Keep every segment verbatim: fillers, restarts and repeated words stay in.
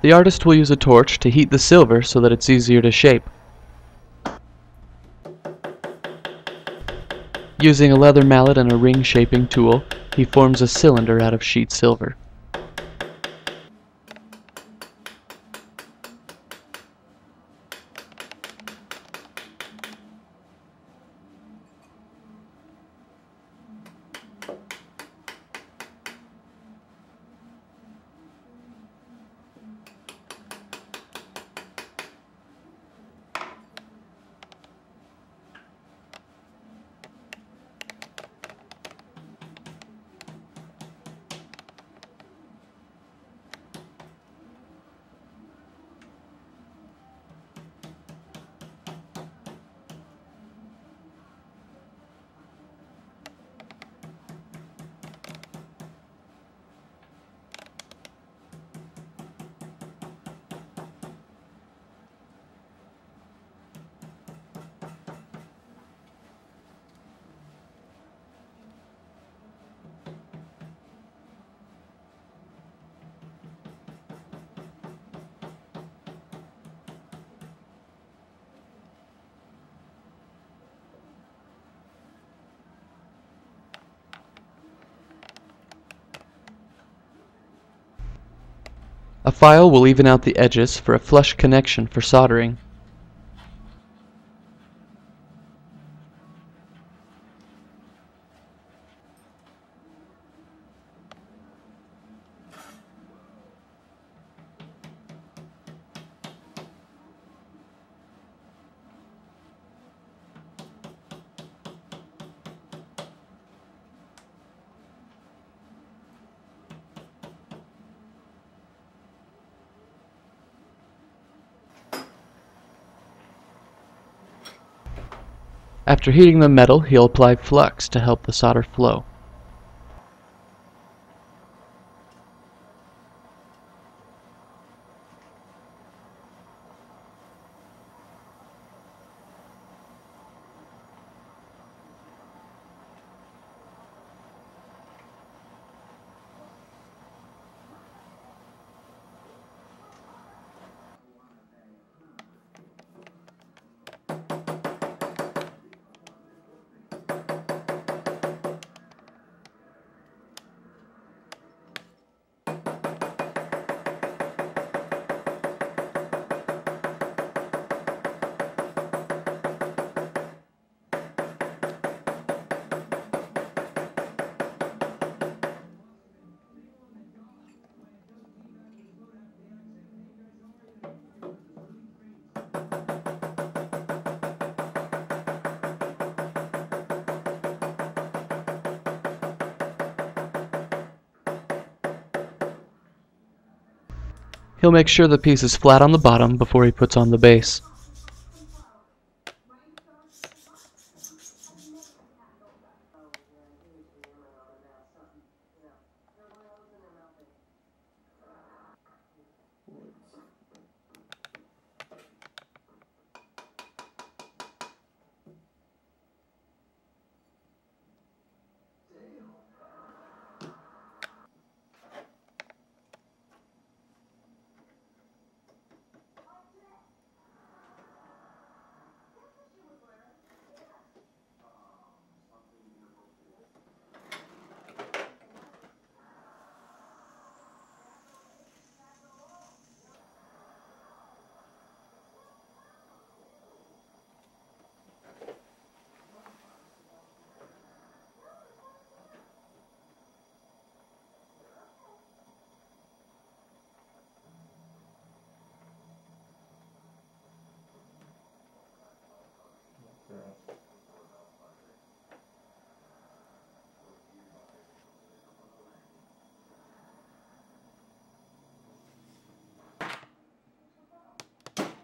The artist will use a torch to heat the silver so that it's easier to shape. Using a leather mallet and a ring shaping tool, he forms a cylinder out of sheet silver. A file will even out the edges for a flush connection for soldering. After heating the metal, he'll apply flux to help the solder flow. He'll make sure the piece is flat on the bottom before he puts on the base.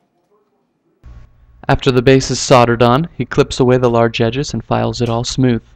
After the base is soldered on, he clips away the large edges and files it all smooth.